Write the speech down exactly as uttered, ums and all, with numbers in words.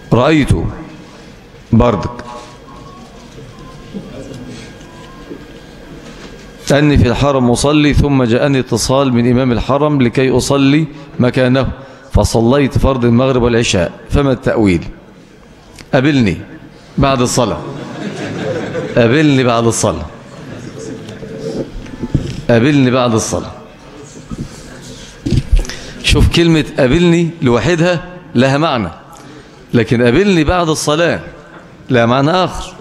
رأيت بردك أني في الحرم أصلي ثم جاءني اتصال من إمام الحرم لكي أصلي مكانه فصليت فرض المغرب والعشاء، فما التأويل؟ قابلني بعد الصلاة، قابلني بعد الصلاة، قابلني بعد الصلاة. شوف كلمة قابلني لوحدها لها معنى، لكن قابلني بعد الصلاة لها معنى آخر.